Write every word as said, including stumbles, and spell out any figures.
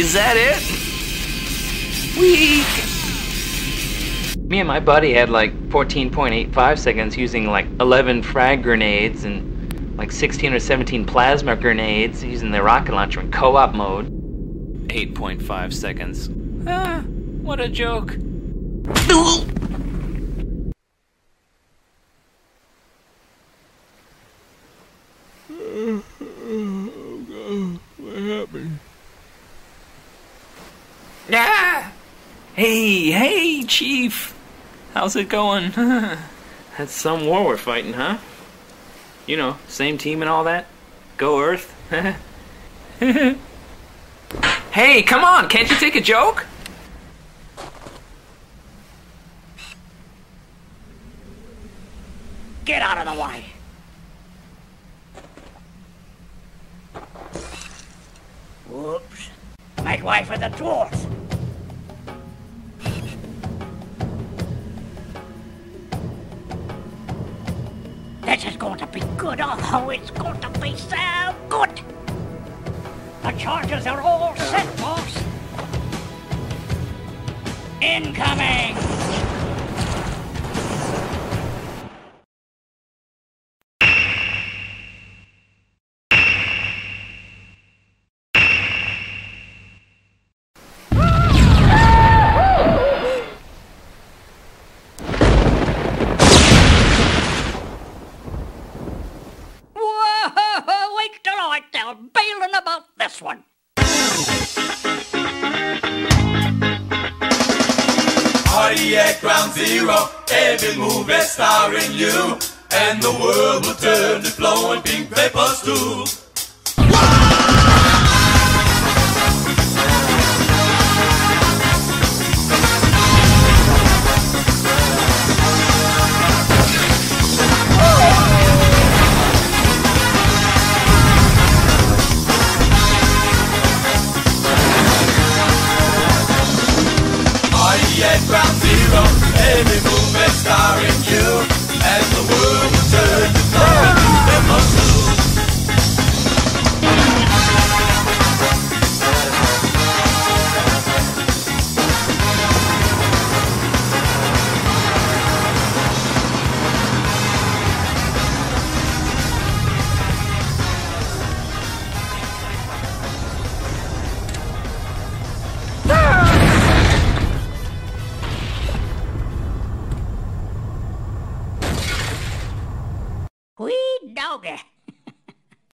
Is that it? Weak! Me and my buddy had like fourteen point eight five seconds using like eleven frag grenades and like sixteen or seventeen plasma grenades using the rocket launcher in co-op mode. eight point five seconds. Ah, what a joke. Oh God, what happened? Ah! Hey, hey, Chief! How's it going? That's some war we're fighting, huh? You know, same team and all that? Go Earth? Hey, come on, can't you take a joke? Get out of the way! Whoops. Make way for the dwarf! This is going to be good. Oh, it's going to be so good. The charges are all set, boss. Incoming! Bailing about this one. Party at ground zero, every move is starring you, and the world will turn to flowing pink vapors too. At ground zero, every move is starring you.